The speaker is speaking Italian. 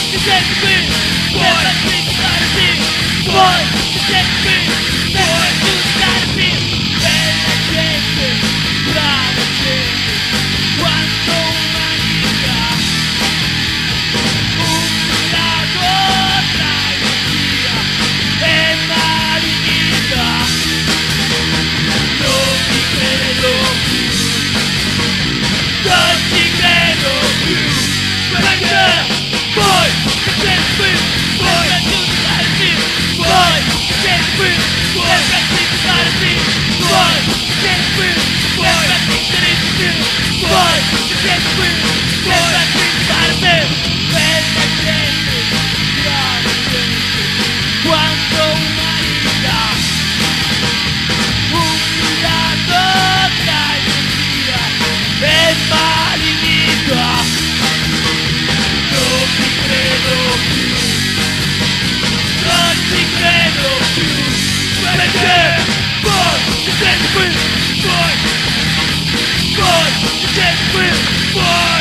ti senti qui, puoi ascoltarti, puoi ti senti qui, puoi ascoltarti, bella gente, brava gente, quanto umanità, un lago tra ironia e malignità, non ti credo più, non ti credo più, perché poi ti senti qui, puoi ascoltarti, puoi ti senti qui, puoi ascoltarti, puoi ti senti qui, puoi ascoltarti, puoi ti senti qui, puoi ascoltarti, bella gente, brava gente, quanto umanità, un mirato tra ironia e malignità, non ti credo più, non ti credo più, perché poi ti senti qui, poi ti senti qui, poi